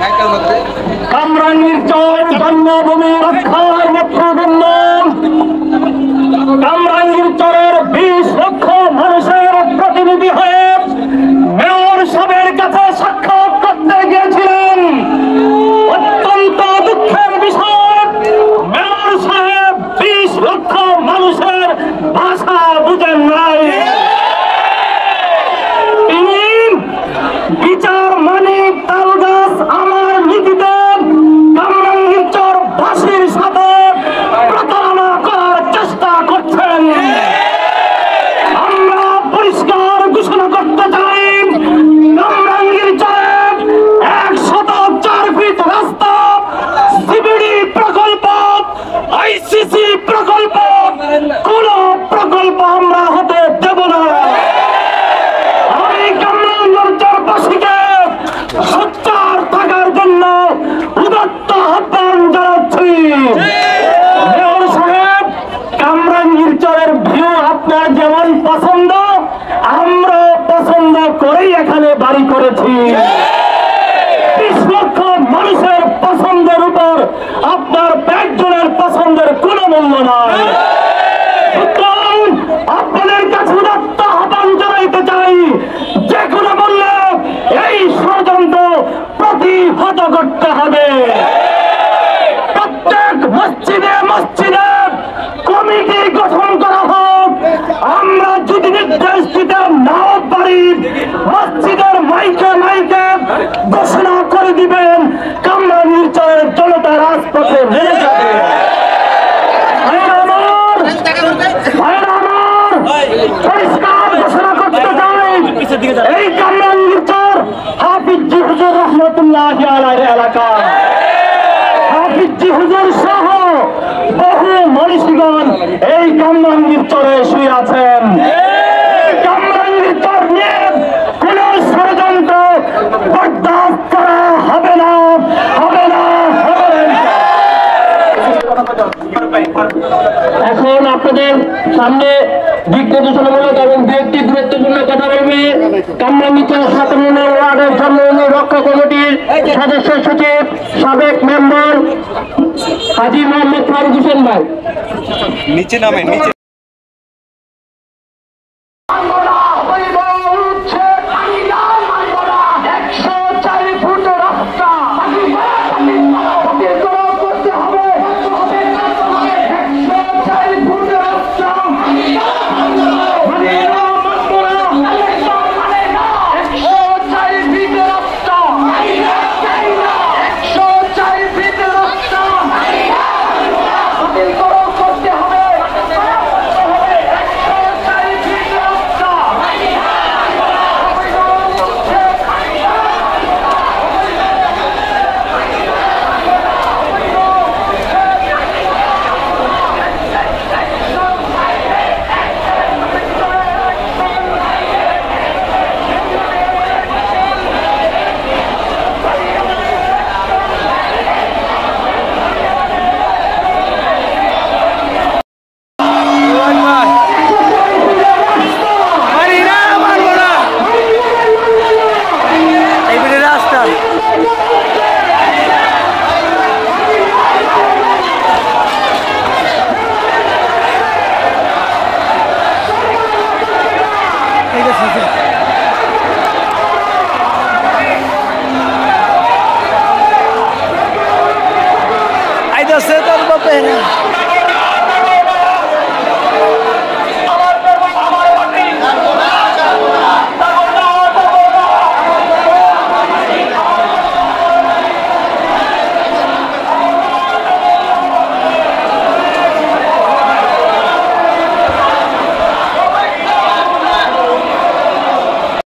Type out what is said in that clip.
কামরাঙ্গীরচর জন্মভূমি রক্ষার নেতৃবৃন্দ, কামরাঙ্গীরচরের 20 লক্ষ মানুষের প্রতিনিধি হয়ে মেয়র সাহেবের কাছে সাক্ষাৎ করতে গিয়েছিলেন। অত্যন্ত দুঃখের বিষয়, মেয়র সাহেব 20 লক্ষ মানুষের ভাষা বুঝেন নাই। তিনি বিচার মানিক তালগাছ আমার নীতিতে কামরাঙ্গীরচর বাসীর সাথে প্রতারণা করার চেষ্টা করছেন। আমরা পরিষ্কার ঘোষণা করতে চাই, কামরাঙ্গীরচরের 104 ফিট রাস্তা, সিবিডি প্রকল্প, আইসিসি প্রকল্প, কোন প্রকল্প আমরা হতে দেব না। আমি কামরাঙ্গীরচরবাসীকে সোচ্চার থাকার জন্য উদাত্ত আহ্বান জানাচ্ছি। মেয়র সাহেব, কামরাঙ্গীরচরের ভিউ আপনার যেমন পছন্দ, আমরা পছন্দ করেই এখানে বাড়ি করেছি। 20 লক্ষ মানুষের পছন্দের উপর আপনার একজনের পছন্দের কোনো মূল্য নাই। আপনাদের কাছে উদাত্ত আহ্বান জানাইতে চাই, যে কোনো মূল্যে এই ষড়যন্ত্র প্রতিহত করতে হবে। প্রত্যেক মসজিদে মসজিদে কমিটি গঠন করা হোক। আমরা যদি নির্দেশ দিতে নাও পারি, মসজিদের মাইকে মাইকে ঘোষণা করে দিবেন, কামরাঙ্গীরচরের জনতা রাজপথে নেমে যাবে। পরিষ্কার ঘোষণা করতে চাই, এই কামরাঙ্গীরচর হাফিজি হুজুর রহমতুল্লাহ আলাইহির এলাকা। হাফিজি হুজুর সহ বহু মনীষীগণ এই কামরাঙ্গীরচরে শুয়ে আছেন। কামরাঙ্গীরচর নিয়ে কোন ষড়যন্ত্র বরদাস্ত করা হবে না, হবে না, হবে না। এখন আপনাদের সামনে দিক নির্দেশনামূলক এবং একটি গুরুত্বপূর্ণ কথা বলবে কামরাঙ্গীরচর 17 নং ওয়ার্ডের জন্মভূমি রক্ষা কমিটির সদস্য সচিব, সাবেক মেম্বার হাজী মোহাম্মদ ফারুক হোসেন ভাই। নিচে নামেন, নিচে